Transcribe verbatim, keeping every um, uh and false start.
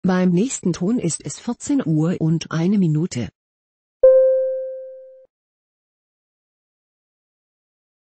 Beim nächsten Ton ist es vierzehn Uhr und eine Minute.